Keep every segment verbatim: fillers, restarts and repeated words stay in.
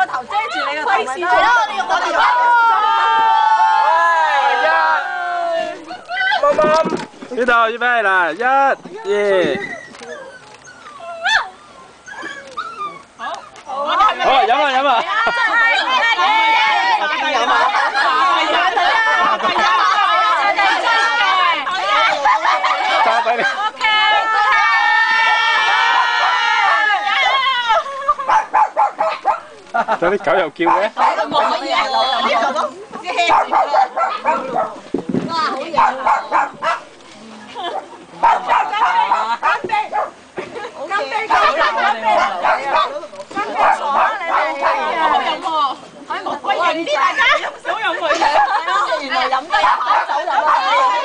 個頭遮住你個頭咪得。 係咯，我哋用個頭遮。 喂，一，啱啱呢度預備啦，一、二。好，好，飲啊飲啊。飲啊！加俾你。有啲狗又叫嘅。 冇可以啊！呢個咯，啲氣住啦。哇，好嘢啊！乾杯！乾杯！乾杯！乾杯！乾杯爽啊！你哋好飲喎，喺冇喂型啲大家，少飲佢。係咯，原來飲得一口酒就得。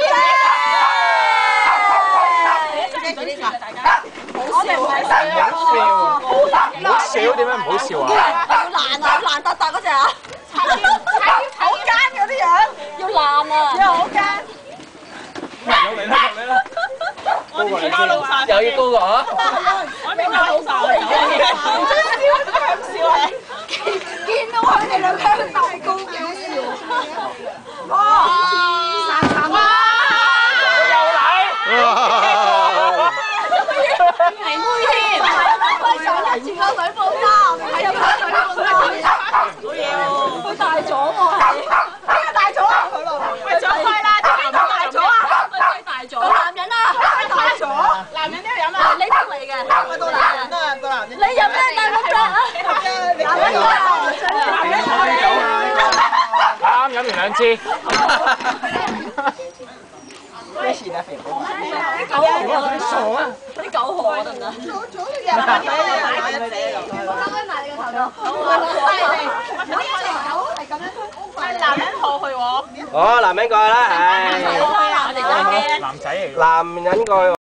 大家，好笑啊！ 好笑，好笑點解唔好笑啊？ 要爛啊，爛突突嗰隻啊！好奸嗰啲樣，要爛啊！要好奸。 有嚟啦，有嚟啦！高過你先，又要高過啊！ 我明白老豆嚟嘅，笑笑啊！見到佢哋兩個喺度鬥高幾好笑。哇！散散啊！ 又嚟！ 係妹添，佢上一次個水泡衫，係有個水泡衫。好嘢喎！佢大咗喎，係邊個大咗啊？佢咯，喂，仲快啦！邊個大咗啊？佢大咗。個男人啊，佢大咗。男人都要飲啊！呢啲嚟嘅，我到男人啊，到男人。你飲咩大碌啫？男人飲啊！男人飲。 啱飲完兩支。 咩事啊？肥寶？啲狗好啊！傻啊！啲狗好啊，得唔得？早早啲人買嘢買嘢買嘢，我拉開埋你個頭度。好啊！犀利！呢條狗係咁樣，係男人過去喎。 哦，男人過去啦，唉。 我哋男嘅。 男仔嚟。男人過去。